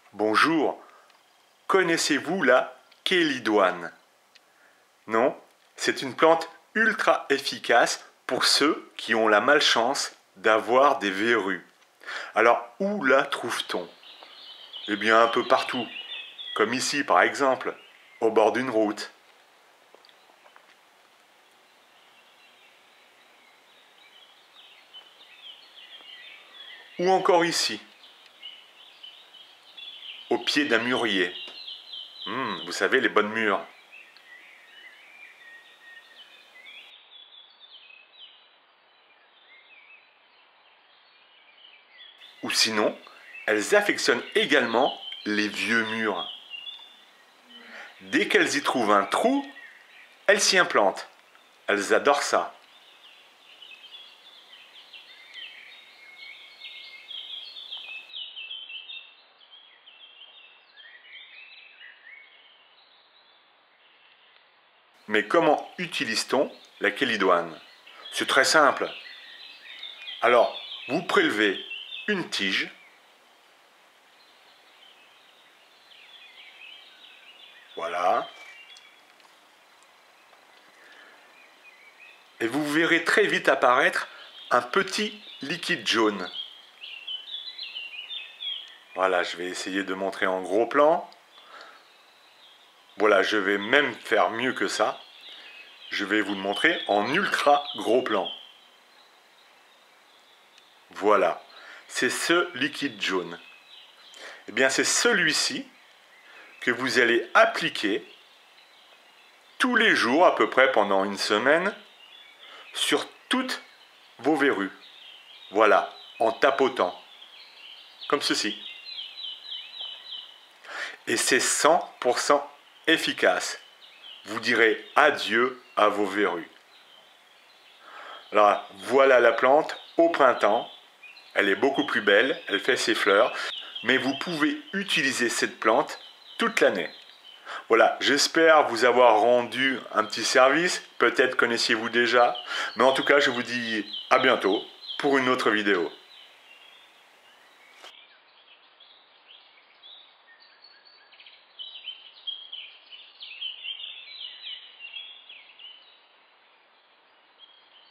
Bonjour, connaissez-vous la chélidoine? Non, c'est une plante ultra efficace pour ceux qui ont la malchance d'avoir des verrues. Alors, où la trouve-t-on? Eh bien, un peu partout, comme ici par exemple, au bord d'une route. Ou encore ici, au pied d'un mûrier. Vous savez, les bonnes mûres. Ou sinon, elles affectionnent également les vieux murs. Dès qu'elles y trouvent un trou, elles s'y implantent. Elles adorent ça. Mais comment utilise-t-on la chélidoine? C'est très simple. Alors, vous prélevez une tige. Voilà. Et vous verrez très vite apparaître un petit liquide jaune. Voilà, je vais essayer de montrer en gros plan. Voilà, je vais même faire mieux que ça. Je vais vous le montrer en ultra gros plan. Voilà, c'est ce liquide jaune. Eh bien, c'est celui-ci que vous allez appliquer tous les jours, à peu près pendant une semaine, sur toutes vos verrues. Voilà, en tapotant, comme ceci. Et c'est 100% efficace. Vous direz adieu à vos verrues. Alors, voilà la plante au printemps. Elle est beaucoup plus belle, elle fait ses fleurs. Mais vous pouvez utiliser cette plante toute l'année. Voilà, j'espère vous avoir rendu un petit service. Peut-être connaissiez-vous déjà. Mais en tout cas, je vous dis à bientôt pour une autre vidéo.